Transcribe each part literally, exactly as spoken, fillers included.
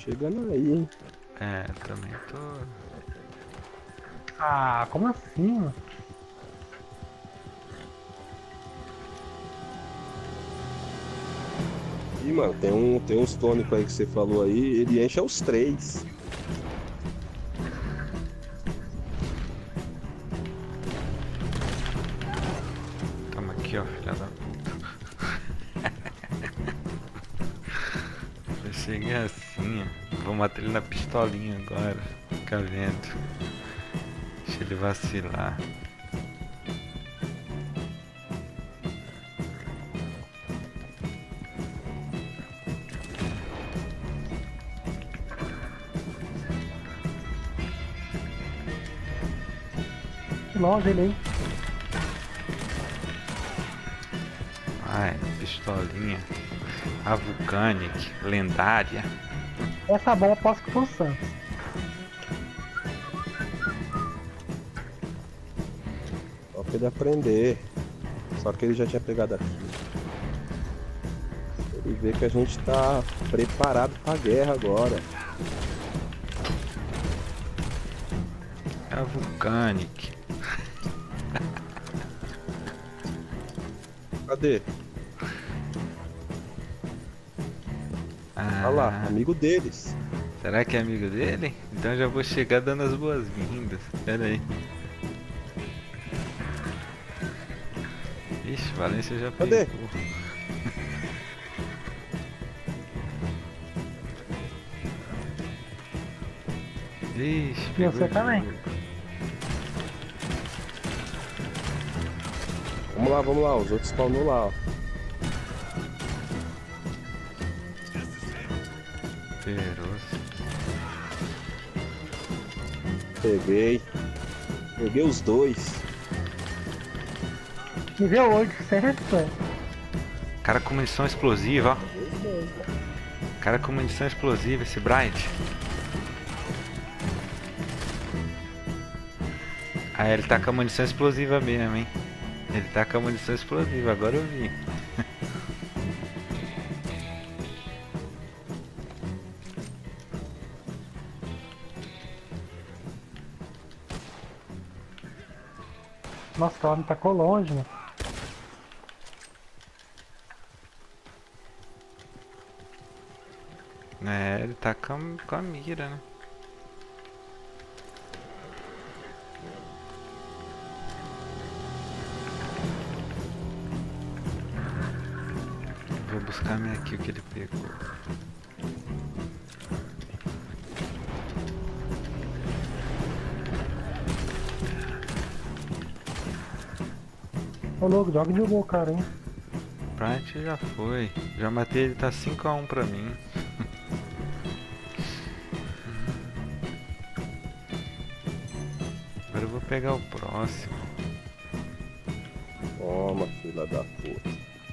chegando aí, hein? É, também tô. Ah, como assim, mano? Ih, mano, tem, um, tem uns tônicos aí que você falou aí, ele enche os três. Toma aqui, ó, filha da puta. Eu cheguei assim, ó. Vou matar ele na pistolinha agora. Fica vendo. Deixa ele vacilar. Que longe ele aí. Ai, pistolinha. A Vulcanic, lendária. Essa bola posso que foi o Santos. Só pra ele aprender. Só que ele já tinha pegado aqui. Ele vê que a gente tá preparado pra guerra agora. É a Vulcanic. Cadê? Ah, Olha lá, amigo deles. será que é amigo dele? Então já vou chegar dando as boas-vindas. Pera aí. Ixi, Valência já Cadê? pegou. Ixi, E pegou você de também. novo. Vamos lá, vamos lá, os outros spawnou lá, ó. Feroz. Peguei. Peguei os dois. Nível oito, certo? velho? Cara com munição explosiva, ó. Cara com munição explosiva, esse Bright. Ah, ele tá com a munição explosiva mesmo, hein? Ele tá com a munição explosiva, agora eu vi. Nossa, o cara tacou longe, mano. É, ele tá com a, com a mira, né? Vou buscar minha aqui o que ele pegou. Ô louco, joga de boa, cara, hein? Bright já foi. Já matei ele, tá cinco a um pra mim. Agora eu vou pegar o próximo. Toma, filha da puta.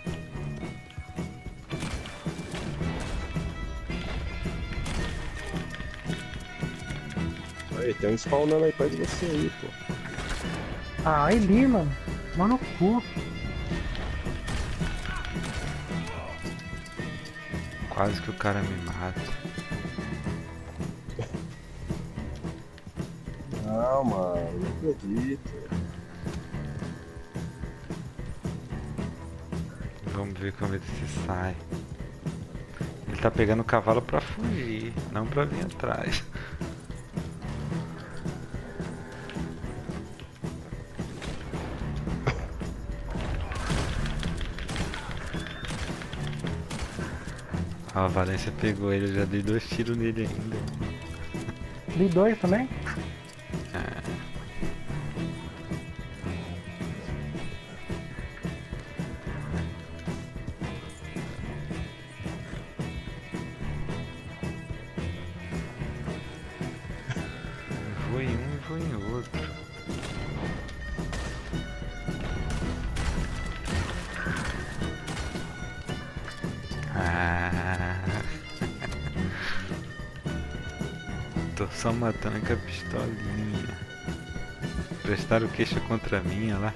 Aí, tem um spawnando aí perto de você aí, pô. Ah, Eli, mano. Mano, cu. Quase que o cara me mata. Não, mano, não acredito. Vamos ver como ele se sai. Ele tá pegando o cavalo pra fugir, não pra vir atrás. Ah, a Valência pegou ele, eu já dei dois tiros nele ainda. Li dois também? Vou em um e vou em outro. Ah. Tô só matando com a pistolinha. Prestaram queixa contra mim, olha lá.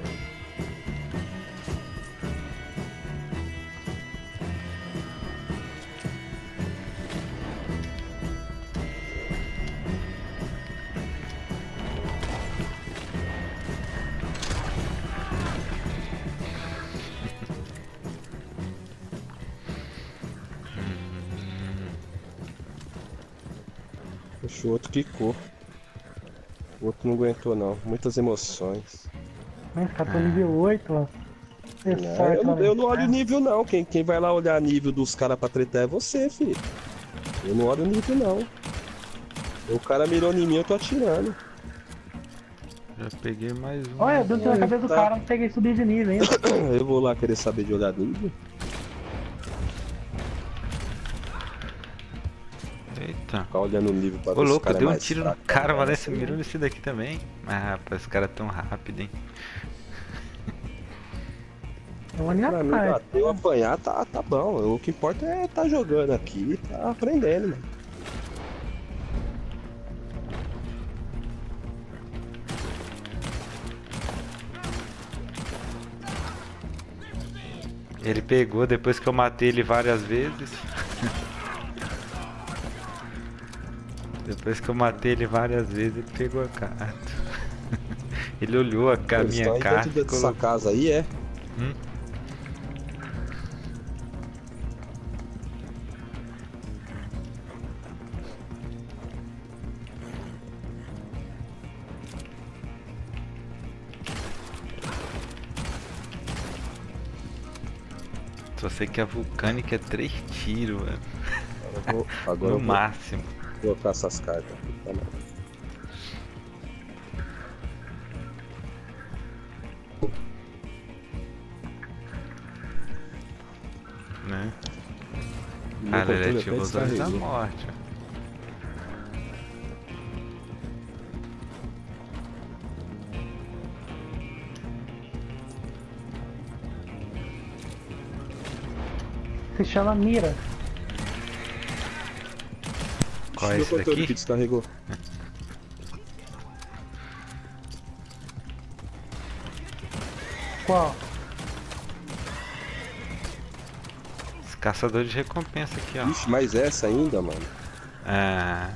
Puxa, o outro quicou. O outro não aguentou não. Muitas emoções. Mas, cara, tô nível oito, ó. Você Não, sorte, eu, não, mano. eu não olho o nível não. Quem, quem vai lá olhar nível dos caras pra tretar é você, filho. Eu não olho o nível não. O cara mirou em mim, eu tô atirando. Já peguei mais um. Olha, deu na cabeça do tá. cara, não peguei subir de nível ainda. Eu vou lá querer saber de olhar nível. Eita. Ficar olhando o nível pra Ô ver se o louco, cara é deu um mais tiro no fraco. cara, Não, Valência assim, mirou nesse daqui também. Ah, rapaz, esse cara é tão rápido, hein? É uma linha Pra mim, atrás. bater ou apanhar, tá, tá bom. O que importa é tá jogando aqui, tá aprendendo, mano. Ele pegou depois que eu matei ele várias vezes. Depois que eu matei ele várias vezes, ele pegou a carta. Ele olhou a ca- Eles estão minha aí carta dentro e dessa colocou. casa aí, é? Hum? Só sei que a vulcânica é três tiros, velho. Agora eu vou, agora No eu vou máximo. colocar essas cartas aqui também. Né? Meu Ah, controle Lelé até ativou os olhos da descarregou. morte. Se chama mira. Qual é Meu esse controle daqui? que descarregou. Qual? Esse caçador de recompensa aqui, ó. Ixi, mais essa ainda, mano. Ah,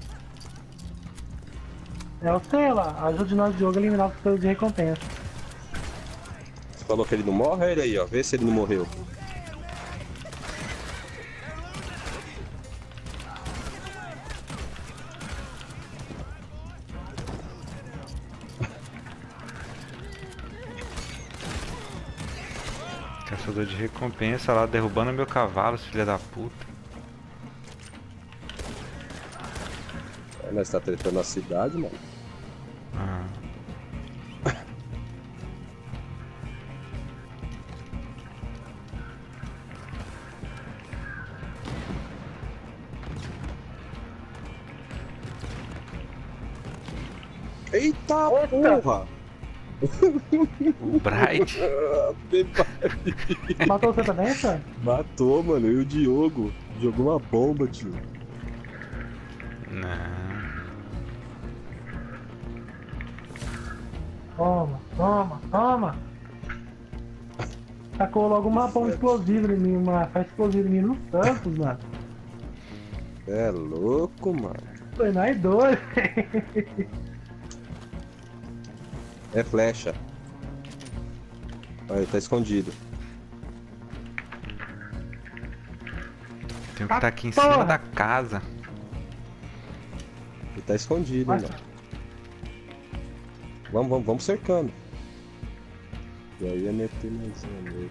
É o sei lá, ajude nós jogo a eliminar os seus de recompensa. Você falou que ele não morre? Olha ele aí, ó. Vê se ele não morreu. caçador de recompensa lá derrubando meu cavalo, filha da puta. É, nós tá tretando a cidade, mano. Ah. Eita, Eita! porra! O Bright. Matou você também, cara? Matou, mano. E o Diogo jogou uma bomba, tio. Não. Toma, toma, toma! Tacou logo uma bomba explosiva em mim, uma faz explosiva em mim no Santos, mano. É louco, mano. Foi nós dois. É flecha. Olha, ele tá escondido. Tem que estar aqui em Ah, porra. cima da casa. Ele tá escondido, Mas- mano. Vamos, vamos, vamos cercando. E aí ia meter mais um nele.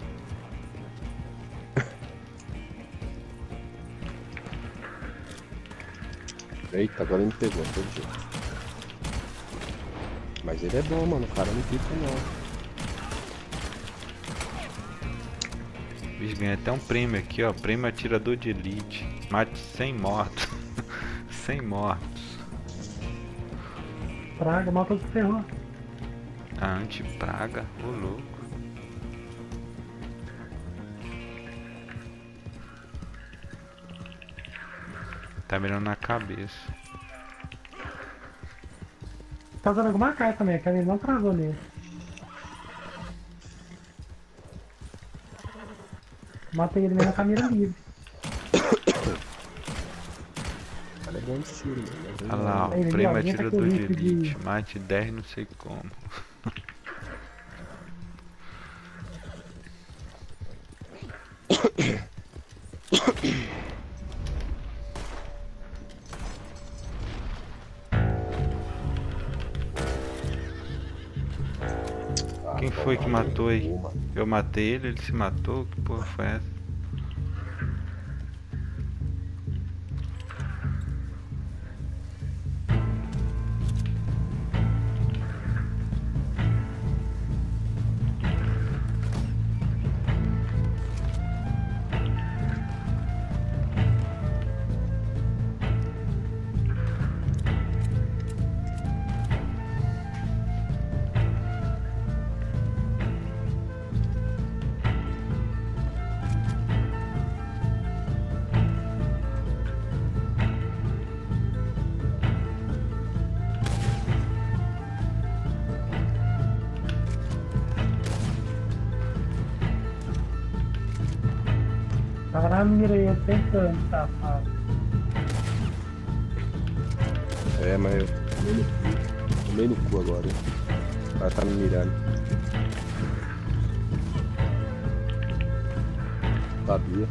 Eita, agora ele me pegou, todo jeito. Mas ele é bom, mano. O cara não fica não. Bicho, ganha até um prêmio aqui, ó. Prêmio atirador de elite. Mate cem mortos. cem mortos. Praga, matou o ferrou. A anti-praga, ô louco. Tá mirando na cabeça. Tá usando alguma carta também, que ele não travou nele. Matei ele mesmo com a mira livre. O cara é bom de tiro, mano. Mas ele Olha lá, ó. Ele Prêmio aumenta atirador aquele de risco de- elite. Mate dez não sei como. Quem foi que matou aí? Uma. Eu matei ele, ele se matou? Que porra foi essa? Tava na mira aí, eu tentando, safado. É, mas eu tomei no cu. Tomei no cu agora, hein? O cara tá me mirando. Sabia.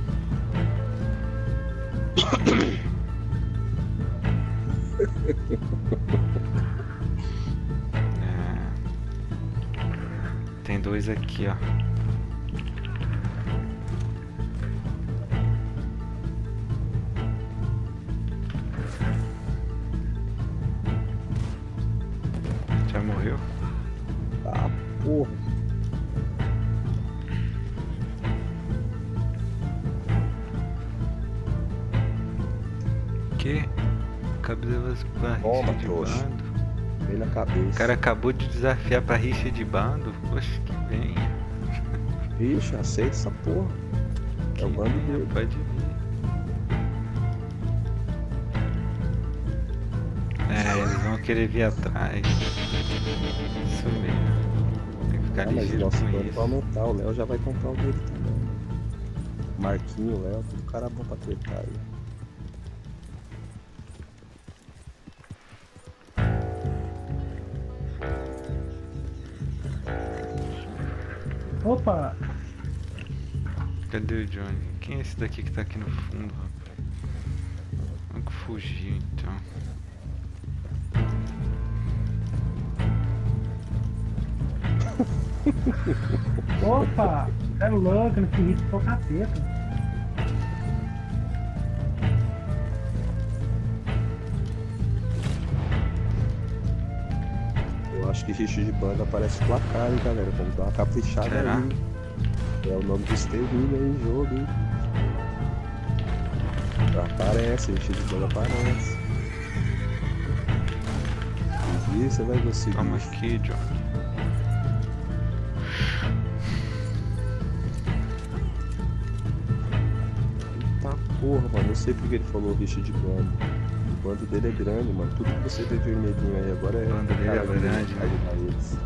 É. Tem dois aqui, ó. Já morreu? Ah, porra. Que? Cabelas Toma, barricha de trouxa. bando. Veio na cabeça. O cara acabou de desafiar pra rixa de bando. Poxa, que venha. Ixi, aceita essa porra. É o Que bando venha, dele. pode vir. É, eles vão querer vir atrás. Isso mesmo. Tem que ficar Ah, mas o ligeiro nosso com bando vai isso. aumentar. O Léo já vai comprar o dele também. Marquinho, o Léo, tudo cara bom pra tretar aí. Opa! Cadê o Johnny? Quem é esse daqui que tá aqui no fundo, rapaz? Vamos fugir então. Opa! É louco, nesse ritmo tô capeta. Eu acho que rixa de banda aparece placar, hein, galera. Vamos dar uma caprichada Será? aí. É o nome do Estevino aí em jogo, hein. Aparece, rixa de banda aparece. E você vai conseguir. Toma aqui, Johnny. Eita porra, mano. Não sei porque ele falou rixa de banda. O bando dele é grande, mano. Tudo que você vê vermelhinho aí agora é. O bando dele é cara que grande, vai ajudar eles.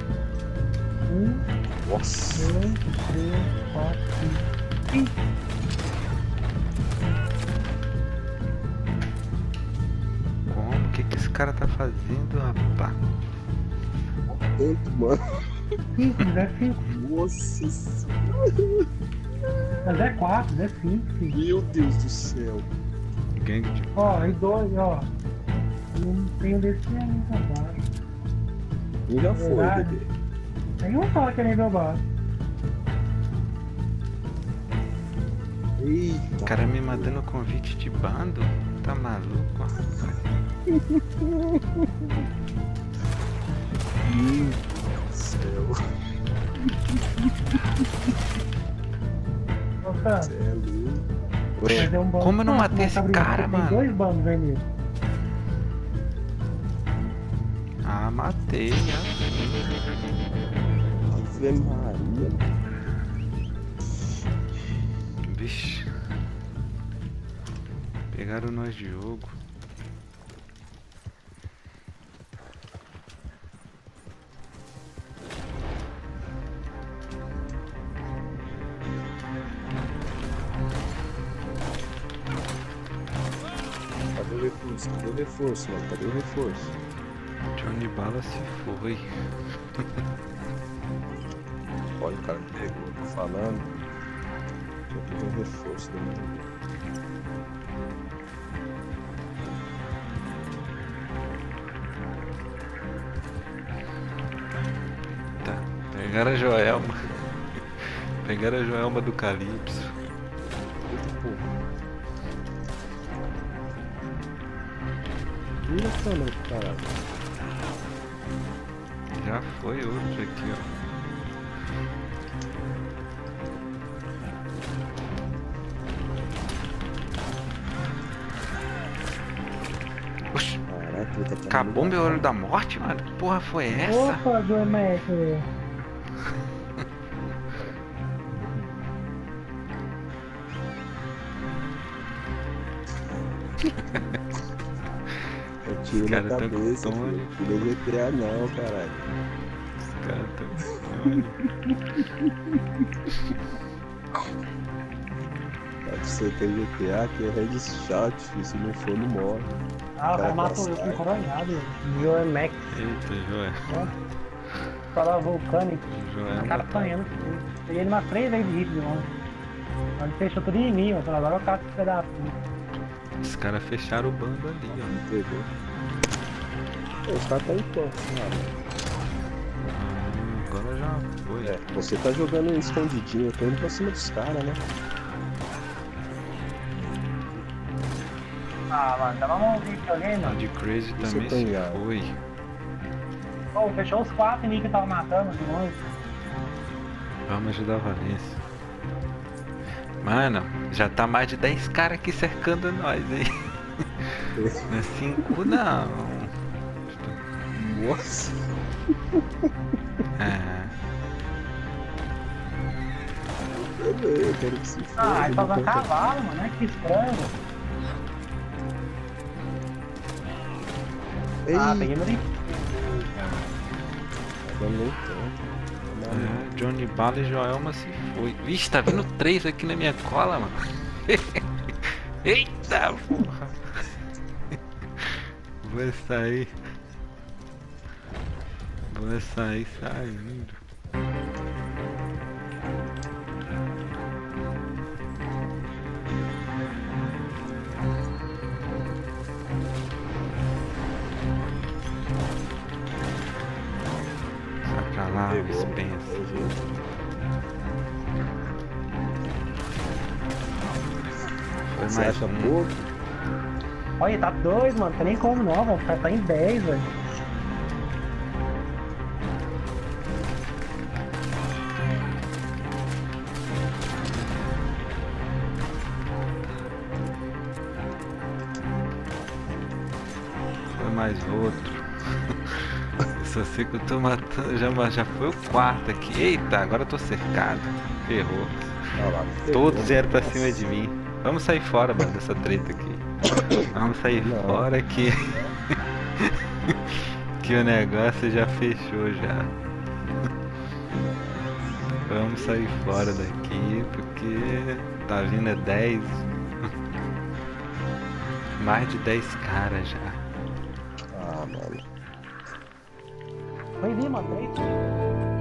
Um, Nossa! dois, três, quatro, cinco. Ih, Como? O que que esse cara tá fazendo, rapaz? Tanto, mano. cinco, mas é cinco. Nossa senhora. Mas é quatro, é cinco, filho. Meu Deus do céu. Gangue de... Ó, e dois, ó. Não tem um desse aí pra baixo. Um já foi, Verdade. bebê. Tem um só que é nível baixo. Eita. O cara me mandando convite de bando? Tá maluco, rapaz? Meu Deus do céu. Nossa, Você é louco. mas é um bando. Como eu não Ah, matei mas esse tá brincando, cara, tem mano? dois bandos vermelhos. Ah, matei, assim. Ave Maria. Vixe. Pegaram nós de jogo. Cadê o reforço? Cadê o reforço, mano? Cadê o reforço? Johnny Bala se foi. Olha, o cara me pegou, tô falando. Tinha que ter um reforço do meu. Tá. Pegaram a Joelma. Pegaram a Joelma do Calypso. Vira essa não, caralho. Já foi outro aqui, ó. Oxi, Caraca, ele tá acabou meu olho da morte, mano? Que porra foi essa? Opa, Joe Mac. Eu tiro Os na caras tão cabeça, com fome. filho. Filho G T A não, caralho. Os caras tão com fome. Pode ser que é G T A, que é headshot, filho. Se não for, não morre. Ah, o cara Cara, matou eu com coronhado. Joe Mac. Eita, Joel. Fala vulcânico. O Joel cara tá... apanhando. Peguei ele umas três vezes de hit de longe. Ele fechou tudo em mim, ó. Falei, agora o cara que da puta. Os caras fecharam o bando ali, ó. Não pegou. Pô, os caras tá em campo, cara. Ah, agora já foi. É, você tá jogando escondidinho, eu tô indo pra cima dos caras, né? Ah, mano, dá uma vídeo ali, A mano. de Crazy Isso também tem se já. foi. Pô, fechou os quatro em mim que tava matando de longe. Vamos ajudar a Valência. Mano, já tá mais de dez caras aqui cercando nós, hein? Não é cinco não. Nossa! É. Eu quero que se foda. Ah, ele tá não usando quero- cavalo, mano. É que estranho. Ei, Ah, peguei meu link. eu nem tô. É, Johnny Bala e Joelma se foi. Vixe, tá vindo três aqui na minha cola, mano. Eita porra. Vou sair. Vou sair saindo. Sai pra lá, Pegou. Spencer. Foi Você mais acha um. pouco? Olha, tá dois, mano. Tá nem como não, mano. Tá, tá em dez, velho. Foi mais outro. Eu só sei que eu tô matando. Já, já foi o quarto aqui. Eita, agora eu tô cercado. Ferrou. Olha lá, Todos pegou. vieram pra cima de mim. Vamos sair fora, mano, dessa treta aqui. Vamos sair Não. fora que. que o negócio já fechou já. Vamos sair fora daqui porque tá vindo dez. Mais de dez caras já. Ah, mano. Foi vir, mano. Três.